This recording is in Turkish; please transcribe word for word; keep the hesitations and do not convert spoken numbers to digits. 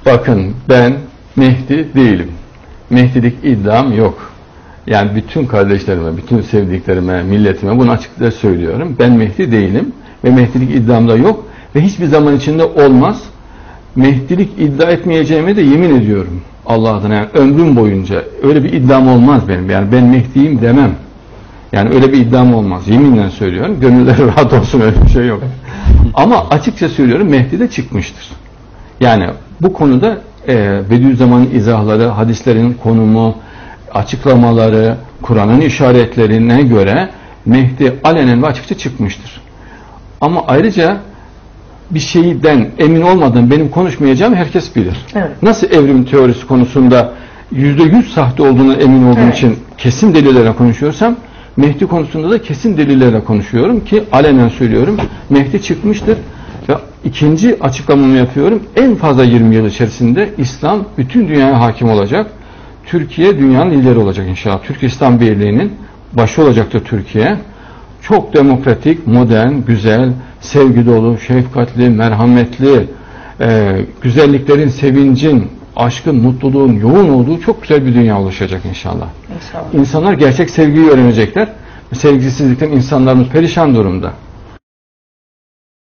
Bakın, ben Mehdi değilim. Mehdilik iddiam yok. Yani bütün kardeşlerime, bütün sevdiklerime, milletime bunu açıkça söylüyorum. Ben Mehdi değilim ve Mehdilik iddiam da yok ve hiçbir zaman içinde olmaz. Mehdilik iddia etmeyeceğime de yemin ediyorum Allah adına. Yani ömrüm boyunca öyle bir iddiam olmaz benim. Yani ben Mehdi'yim demem. Yani öyle bir iddiam olmaz. Yeminle söylüyorum. Gönülleri rahat olsun, öyle bir şey yok. Ama açıkça söylüyorum, Mehdi de çıkmıştır. Yani bu konuda e, Bediüzzaman'ın izahları, hadislerin konumu, açıklamaları, Kur'an'ın işaretlerine göre Mehdi alenen ve açıkça çıkmıştır. Ama ayrıca bir şeyden emin olmadan benim konuşmayacağım herkes bilir. Evet. Nasıl evrim teorisi konusunda yüzde yüz sahte olduğuna emin olduğum evet. için kesin delillerle konuşuyorsam, Mehdi konusunda da kesin delillerle konuşuyorum ki alenen söylüyorum. Mehdi çıkmıştır ve ikinci açıklamamı yapıyorum. En fazla yirmi yıl içerisinde İslam bütün dünyaya hakim olacak. Türkiye dünyanın lideri olacak inşallah. Türk İslam Birliği'nin başı olacaktır Türkiye. Çok demokratik, modern, güzel, sevgi dolu, şefkatli, merhametli, e, güzelliklerin, sevincin, aşkın, mutluluğun yoğun olduğu çok güzel bir dünya oluşacak inşallah. İnşallah. İnsanlar gerçek sevgiyi öğrenecekler. Sevgisizlikten insanlarımız perişan durumda.